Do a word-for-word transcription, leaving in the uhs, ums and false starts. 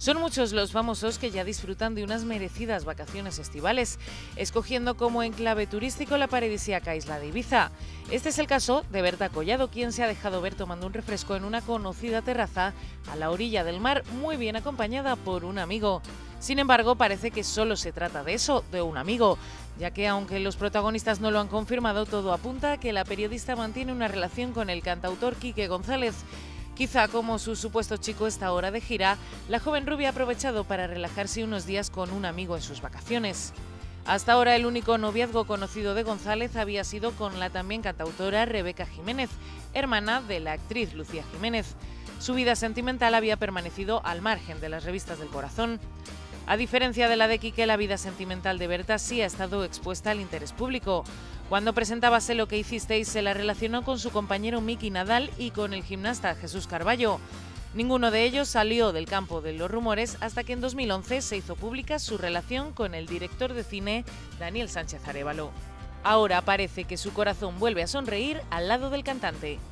Son muchos los famosos que ya disfrutan de unas merecidas vacaciones estivales, escogiendo como enclave turístico la paradisíaca isla de Ibiza. Este es el caso de Berta Collado, quien se ha dejado ver tomando un refresco en una conocida terraza a la orilla del mar, muy bien acompañada por un amigo. Sin embargo, parece que solo se trata de eso, de un amigo, ya que aunque los protagonistas no lo han confirmado, todo apunta a que la periodista mantiene una relación con el cantautor Quique González. Quizá como su supuesto chico está ahora de gira, la joven rubia ha aprovechado para relajarse unos días con un amigo en sus vacaciones. Hasta ahora el único noviazgo conocido de González había sido con la también cantautora Rebeca Jiménez, hermana de la actriz Lucía Jiménez. Su vida sentimental había permanecido al margen de las revistas del corazón. A diferencia de la de Quique, la vida sentimental de Berta sí ha estado expuesta al interés público. Cuando presentaba Sé lo que hicisteis, se la relacionó con su compañero Miki Nadal y con el gimnasta Jesús Carballo. Ninguno de ellos salió del campo de los rumores hasta que en dos mil once se hizo pública su relación con el director de cine Daniel Sánchez Arévalo. Ahora parece que su corazón vuelve a sonreír al lado del cantante.